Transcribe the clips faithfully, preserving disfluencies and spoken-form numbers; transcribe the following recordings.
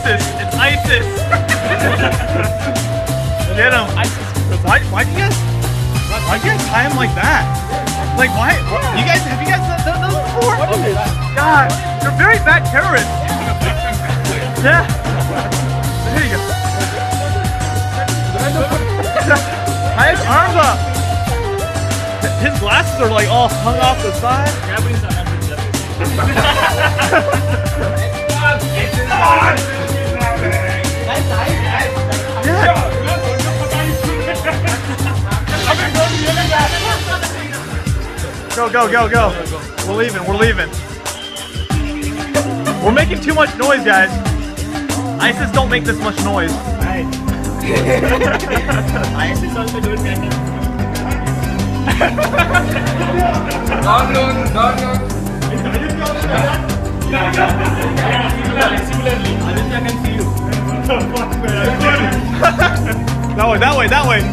ISIS. It's ISIS. Get him. Why? Why do you guys? Why do you guys tie him like that? Like why? You guys have you guys done those before? God, you're very bad terrorists. Yeah. Here you go. Tie his arms up. His glasses are like all hung off the side. Yeah. Go, go, go, go. We're leaving, we're leaving. We're making too much noise, guys. ISIS don't make this much noise. ISIS also don't make it. Don't look, don't look. Similarly, Aditya can see you. That way, that way, that way.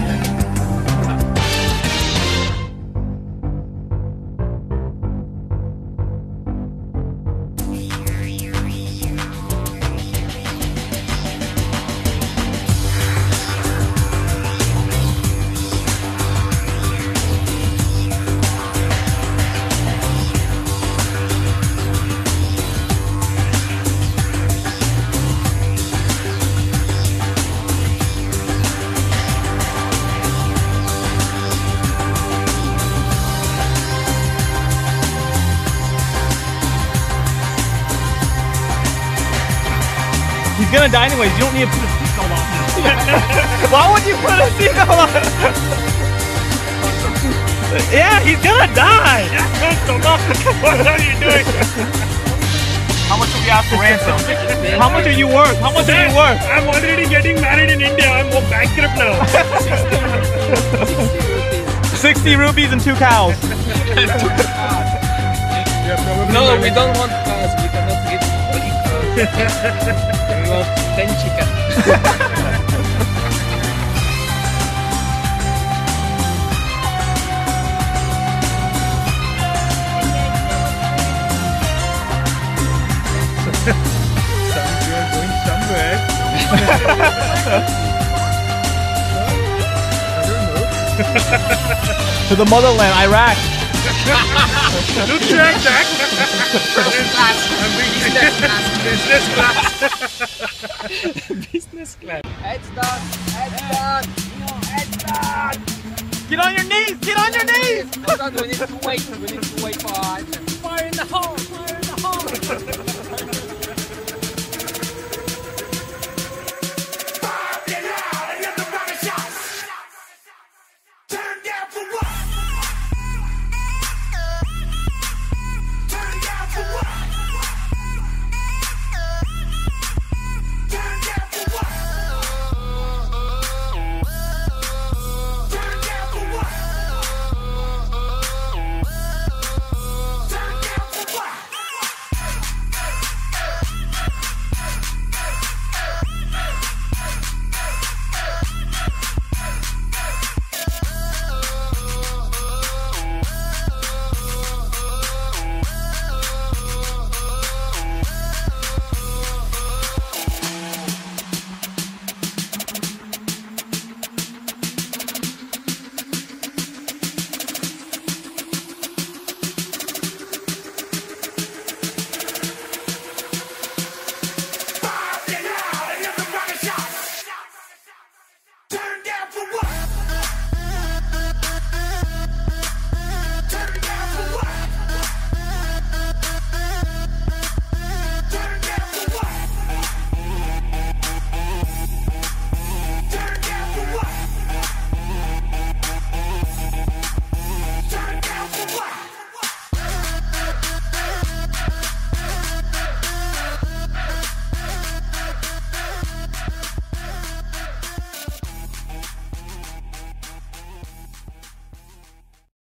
He's gonna die anyways. You don't need to put a seatbelt on. Why would you put a seatbelt on? Yeah, he's gonna die. What are you doing? How much will we ask for ransom? How much are you worth? How much are you worth? I'm already getting married in India. I'm bankrupt now. sixty rupees and two cows. No, we don't want cows. We cannot get only cows. We want ten chicken. Sounds you're going somewhere. I don't know. To the motherland, Iraq. Look like that. Business class. Business class. Heads down. Heads down. Heads down. Get on your knees. Get on your knees. Hold on, we need to wait. We need to wait for fire in the hole.